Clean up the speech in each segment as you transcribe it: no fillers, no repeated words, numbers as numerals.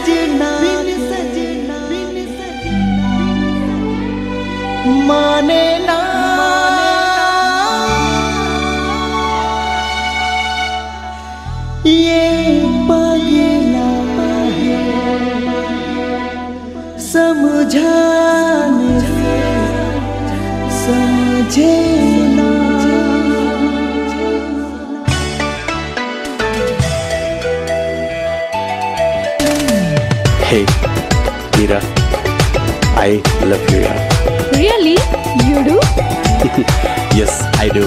सजना माने ना ये पगला है समझाने से समझे ना। Hey, Mira, I love you. Yeah. Really? You do? Yes, I do.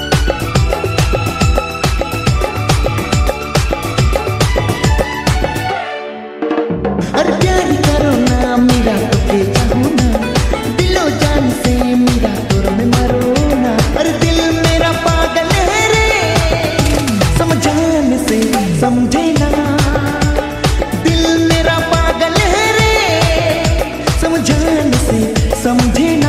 अरे प्यार करो ना मेरा तो के चाहो ना, दिलो जान से मेरा तोर में मरो ना। अरे दिल मेरा पागल है रे समझाने से समझे ना। दिल मेरा पागल है रे समझाने से समझे ना।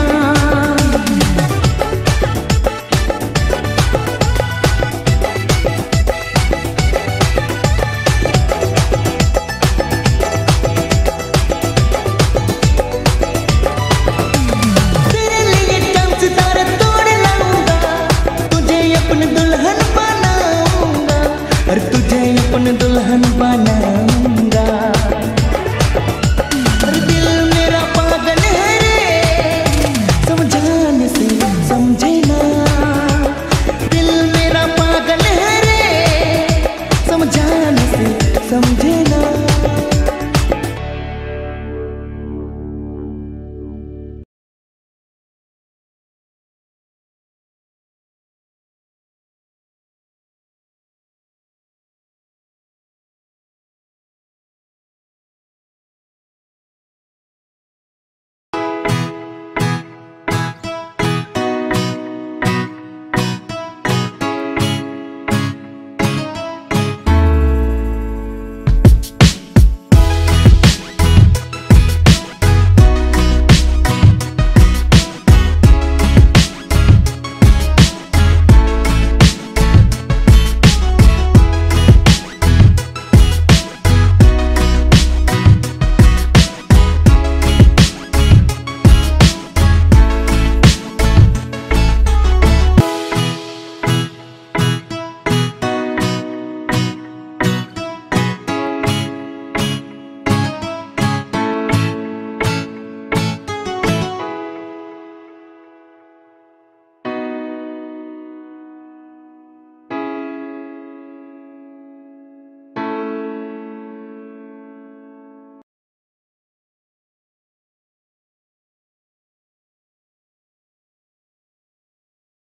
दुल्हन बनाऊंगा।